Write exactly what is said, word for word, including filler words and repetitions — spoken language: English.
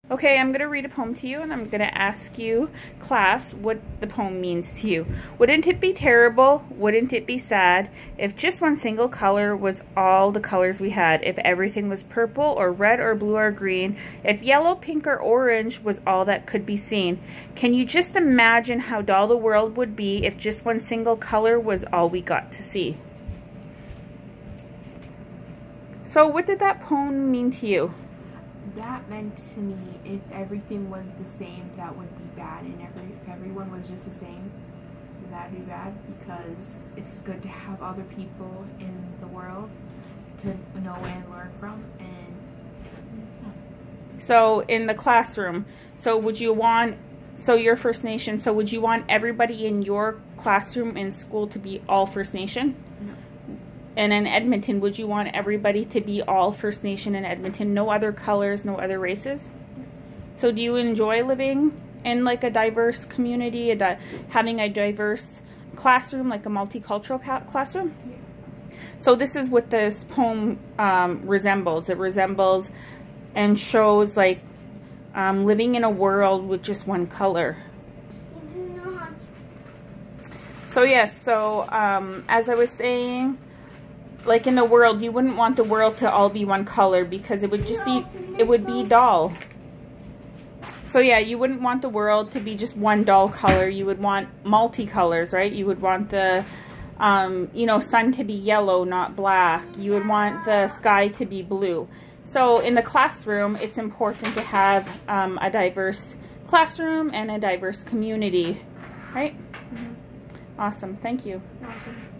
Okay, I'm going to read a poem to you, and I'm going to ask you, class, what the poem means to you. Wouldn't it be terrible, wouldn't it be sad, if just one single color was all the colors we had, if everything was purple or red or blue or green, if yellow, pink, or orange was all that could be seen? Can you just imagine how dull the world would be if just one single color was all we got to see? So what did that poem mean to you? That meant to me, if everything was the same, that would be bad, and every, if everyone was just the same, that'd be bad, because it's good to have other people in the world to know and learn from. And so in the classroom, so would you want, so you're First Nation, so would you want everybody in your classroom in school to be all First Nation? No. And in Edmonton, would you want everybody to be all First Nation in Edmonton? No other colors, no other races? So do you enjoy living in like a diverse community, a di having a diverse classroom, like a multicultural classroom? Yeah. So this is what this poem um, resembles. It resembles and shows like um, living in a world with just one color. So yes, so um, as I was saying, like in the world, you wouldn't want the world to all be one color because it would just be, it would be dull. So yeah, you wouldn't want the world to be just one dull color. You would want multicolors, right? You would want the, um, you know, sun to be yellow, not black. You would want the sky to be blue. So in the classroom, it's important to have um, a diverse classroom and a diverse community, right? Mm-hmm. Awesome. Thank you. Welcome.